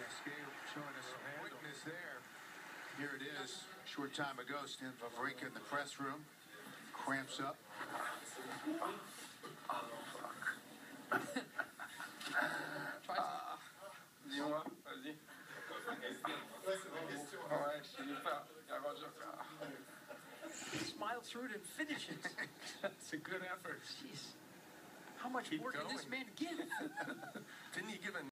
showing us some weakness there. Here it is. Short time ago, Stan Wawrinka in the press room. Cramps up. Dis-moi, vas-y. Ouais, je suis pas. Smile through it and finish it. That's a good effort. Jeez. How much Keep more can this going. man give? Didn't he give a